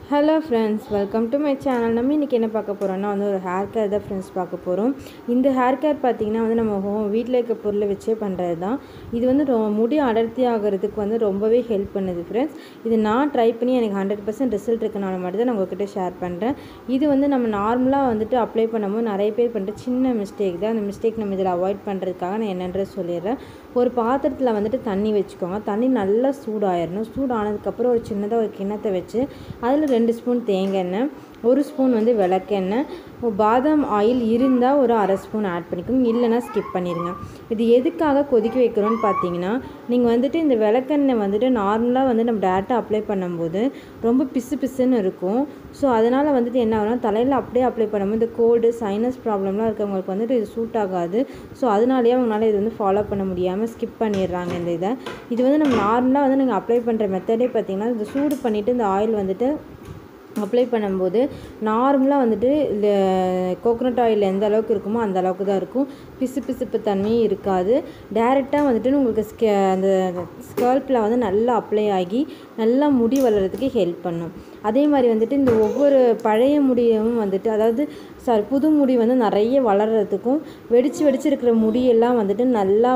Hello friends, welcome to my channel. நம்ம இன்றைக்கி என்ன பார்க்க போகிறோம்னா ஒரு ஹேர் கேர் தான் ஃப்ரெண்ட்ஸ் பார்க்க போகிறோம். இந்த ஹேர் கேர் பார்த்திங்கன்னா நம்ம வீட்டில் இருக்க பொருளை வச்சே பண்ணுறது தான். இது முடி அடர்த்தி ஆகிறதுக்கு ரொம்பவே ஹெல்ப் பண்ணுது ஃப்ரெண்ட்ஸ். இது நான் ட்ரை பண்ணி எனக்கு 100% ரிசல்ட் இருக்கனால மட்டும் தான் நான் உங்கள்கிட்ட ஷேர் பண்ணுறேன். இது நம்ம நார்மலாக அப்ளை பண்ணும்போது நிறைய பேர் பண்ணுற சின்ன மிஸ்டேக் தான். அந்த மிஸ்டேக் நம்ம இதில் அவாய்ட் பண்ணுறதுக்காக நான் என்னன்றது சொல்லிடுறேன். ஒரு பாத்திரத்தில் தண்ணி வச்சுக்கோங்க. தண்ணி நல்லா சூடாயிடணும். சூடானதுக்கப்புறம் ஒரு சின்னதாக ஒரு கிண்ணத்தை வச்சு அதில் 2 ஸ்பூன் தேங்காய் எண்ணெய், 1 ஸ்பூன் விளக்கெண்ணெய், பாதாம் ஆயில் இருந்தால் ஒரு 1/2 ஸ்பூன் ஆட் பண்ணிக்கோங்க, இல்லைனா ஸ்கிப் பண்ணிடுங்க. இது எதுக்காக கொதிக்க வைக்கிறோன்னு பார்த்தீங்கன்னா, நீங்கள் இந்த விளக்கெண்ணெய் நார்மலாக நம்ம டேரெக்டாக அப்ளை பண்ணும்போது ரொம்ப பிசு பிசுன்னு இருக்கும். ஸோ அதனால் என்ன ஆகும்னா தலையில் அப்படியே அப்ளை பண்ணும்போது இந்த கோல்டு சைனஸ் ப்ராப்ளம்லாம் இருக்கவங்களுக்கு இது சூட் ஆகாது. ஸோ அதனாலேயே அவங்களால இது ஃபாலோ பண்ண முடியாமல் ஸ்கிப் பண்ணிடுறாங்க இந்த இதை. இது நம்ம நார்மலாக நீங்கள் அப்ளை பண்ணுற மெத்தடே பார்த்தீங்கன்னா, இது சூடு பண்ணிவிட்டு இந்த ஆயில் அப்ளை பண்ணும்போது நார்மலாக இந்த கோகோனட் ஆயில் எந்த அளவுக்கு இருக்குமோ அந்த அளவுக்கு தான் இருக்கும். பிசு பிசுப்பு தன்மையும் இருக்காது. டேரெக்டாக உங்களுக்கு அந்த ஸ்கல்ப்பில் நல்லா அப்ளை ஆகி நல்லா முடி வளர்கிறதுக்கு ஹெல்ப் பண்ணும். அதே மாதிரி இந்த ஒவ்வொரு பழைய முடியும் அதாவது புது முடி நிறைய வளர்கிறதுக்கும் வெடிச்சு இருக்கிற முடியெல்லாம் நல்லா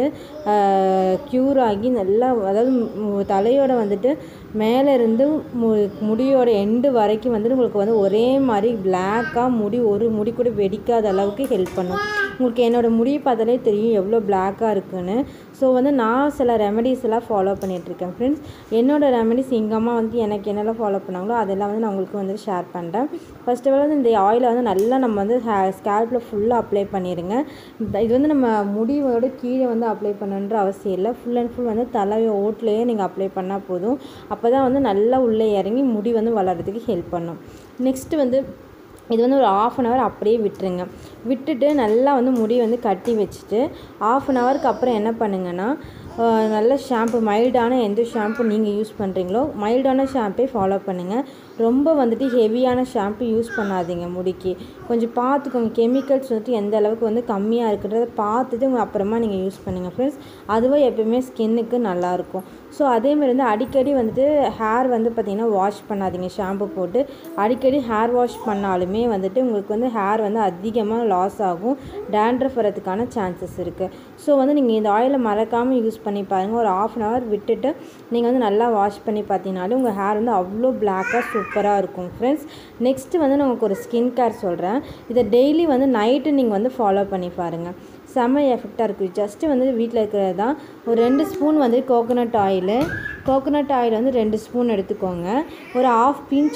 க்யூர் ஆகி நல்லா, அதாவது தலையோட மேலே இருந்து முடியோட எண்டு வரைக்கும் உங்களுக்கு ஒரே மாதிரி பிளாக்காக ஒரு முடி கூட வெடிக்காத அளவுக்கு ஹெல்ப் பண்ணும். உங்களுக்கு என்னோடய முடியை பார்த்தாலே தெரியும் எவ்வளோ பிளாக்காக இருக்குன்னு. ஸோ நான் சில ரெமெடிஸ் எல்லாம் ஃபாலோ பண்ணிகிட்ருக்கேன் ஃப்ரெண்ட்ஸ். என்னோடய ரெமெடிஸ் எங்கள் அம்மா எனக்கு என்னெல்லாம் ஃபாலோ பண்ணாங்களோ அதெல்லாம் நான் உங்களுக்கு ஷேர் பண்ணுறேன். ஃபர்ஸ்ட் ஆஃப் ஆல் இந்த ஆயிலை நல்லா நம்ம ஸ்கேல்பில் ஃபுல்லாக அப்ளை பண்ணிடுங்க. இது நம்ம முடியோட கீழே அப்ளை பண்ணணுன்ற அவசியம் இல்லை. ஃபுல் அண்ட் ஃபுல் தலையை ஓட்லேயே நீங்கள் அப்ளை பண்ணால் போதும். அப்போ தான் நல்லா உள்ளே இறங்கி முடி வளர்கிறதுக்கு ஹெல்ப் பண்ணும். நெக்ஸ்ட்டு இது ஒரு 1/2 அன் ஹவர் அப்படியே விட்டுருங்க. விட்டுட்டு நல்லா முடி கட்டி வச்சுட்டு 1/2 அன் ஹவருக்கு அப்புறம் என்ன பண்ணுங்கன்னா, நல்ல ஷாம்பு, மைல்டான எந்த ஷாம்பு நீங்கள் யூஸ் பண்ணுறீங்களோ மைல்டான ஷாம்பே ஃபாலோ பண்ணுங்கள். ரொம்ப ஹெவியான ஷாம்பு யூஸ் பண்ணாதீங்க. முடிக்கு கொஞ்சம் பார்த்துக்கோங்க. கெமிக்கல்ஸ் எந்த அளவுக்கு கம்மியாக இருக்கிறத பார்த்துட்டு அப்புறமா நீங்கள் யூஸ் பண்ணுங்கள் ஃப்ரெண்ட்ஸ். அதுவே எப்போயுமே ஸ்கின்னுக்கு நல்லாயிருக்கும். ஸோ அதேமாதிரி அடிக்கடி ஹேர் பார்த்திங்கன்னா வாஷ் பண்ணாதீங்க. ஷாம்பு போட்டு அடிக்கடி ஹேர் வாஷ் பண்ணாலுமே உங்களுக்கு ஹேர் அதிகமாக லாஸ் ஆகும். டேண்ட்ரஃப் வரதுக்கான சான்சஸ் இருக்குது. ஸோ நீங்கள் இந்த ஆயிலை மறக்காமல் யூஸ் பண்ணி பாருங்கள். ஒரு 1/2 அன் ஹவர் விட்டுட்டு நீங்கள் நல்லா வாஷ் பண்ணி பார்த்தீங்கனாலும் உங்கள் ஹேர் அவ்வளோ பிளாக்காக சூப்பராக இருக்கும் ஃப்ரெண்ட்ஸ். நெக்ஸ்ட்டு நான் உங்களுக்கு ஒரு ஸ்கின் கேர் சொல்கிறேன். இதை டெய்லி நைட்டு நீங்கள் ஃபாலோ பண்ணி பாருங்கள். செம்ம எஃபெக்டாக இருக்குது. ஜஸ்ட்டு வீட்டில் இருக்கிறது தான். ஒரு 2 ஸ்பூன் கோகோனட் ஆயில் 2 ஸ்பூன் எடுத்துக்கோங்க. ஒரு 1/2 பிஞ்ச்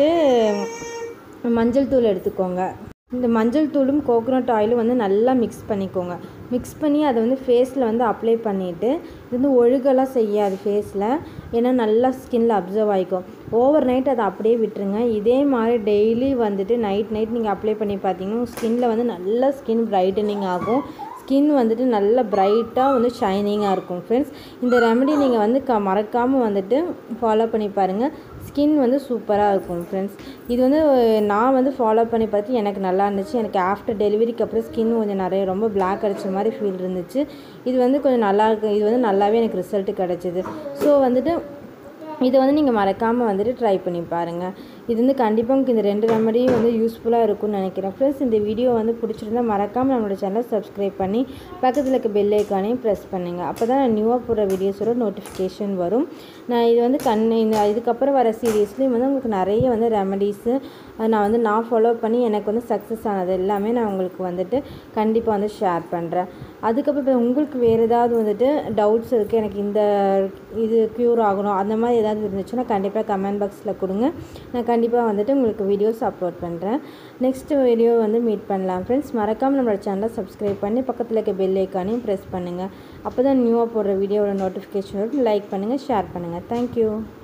மஞ்சள் தூள் எடுத்துக்கோங்க. இந்த மஞ்சள் தூளும் கோகோனட் ஆயிலும் நல்லா மிக்ஸ் பண்ணிக்கோங்க. மிக்ஸ் பண்ணி அதை ஃபேஸில் அப்ளை பண்ணிவிட்டு இது ஒழுகெல்லாம் செய்யாது ஃபேஸில். ஏன்னா நல்லா ஸ்கின்னில் அப்சர்வ் ஆகிக்கும். ஓவர் நைட் அதை அப்படியே விட்டுருங்க. இதே மாதிரி டெய்லி நைட் நீங்கள் அப்ளை பண்ணி பார்த்தீங்கன்னா ஸ்கின்னில் நல்லா ஸ்கின் பிரைட்டனிங் ஆகும். ஸ்கின் நல்லா பிரைட்டாக ஷைனிங்காக இருக்கும் ஃப்ரெண்ட்ஸ். இந்த ரெமெடி நீங்கள் மறக்காமல் ஃபாலோ பண்ணி பாருங்கள். ஸ்கின் சூப்பராக இருக்கும் ஃப்ரெண்ட்ஸ். இது நான் ஃபாலோ பண்ணி பார்த்து எனக்கு நல்லா இருந்துச்சு. எனக்கு ஆஃப்டர் டெலிவரிக்கு அப்புறம் ஸ்கின் கொஞ்சம் நிறைய ரொம்ப பிளாக் அடிச்ச மாதிரி ஃபீல் இருந்துச்சு. இது கொஞ்சம் நல்லா இருக்கு. இது நல்லாவே எனக்கு ரிசல்ட் கிடச்சிது. ஸோ இதை நீங்கள் மறக்காமல் ட்ரை பண்ணி பாருங்கள். இது கண்டிப்பாக உங்களுக்கு இந்த 2 ரெமடியும் யூஸ்ஃபுல்லாக இருக்கும்னு நினைக்கிறேன் ஃப்ரெண்ட்ஸ். இந்த வீடியோ பிடிச்சிருந்தால் மறக்காமல் நம்மளோட சேனலை சப்ஸ்கிரைப் பண்ணி பக்கத்தில் இருக்க பெல் ஐக்கானையும் ப்ரெஸ் பண்ணுங்கள். அப்போ தான் நான் நியூவாக போடுற வீடியோஸோட நோட்டிஃபிகேஷன் வரும். நான் இது இதுக்கப்புறம் வர சீரீஸ்லேயும் உங்களுக்கு நிறைய ரெமடிஸு நான் ஃபாலோ பண்ணி எனக்கு சக்ஸஸ் ஆனது எல்லாமே நான் உங்களுக்கு கண்டிப்பாக ஷேர் பண்ணுறேன். அதுக்கப்புறம் உங்களுக்கு வேறு ஏதாவது டவுட்ஸ் இருக்குது, எனக்கு இது க்யூர் ஆகணும் அந்த மாதிரி ஏதாவது இருந்துச்சுன்னா கண்டிப்பாக கமெண்ட் பாக்ஸில் கொடுங்க. நான் கண்டிப்பாக உங்களுக்கு வீடியோஸ் அப்லோட் பண்ணுறேன். நெக்ஸ்ட் வீடியோ மீட் பண்ணலாம் ஃப்ரெண்ட்ஸ். மறக்காமல் நம்மளோட சேனலை சப்ஸ்கிரைப் பண்ணி பக்கத்தில் இருக்க பெல் ஐக்கானையும் ப்ரெஸ் பண்ணுங்கள். அப்போ தான் நியூவாக போடுற வீடியோவோட நோட்டிஃபிகேஷன் லைக் பண்ணுங்கள், ஷேர் பண்ணுங்கள். தேங்க்யூ.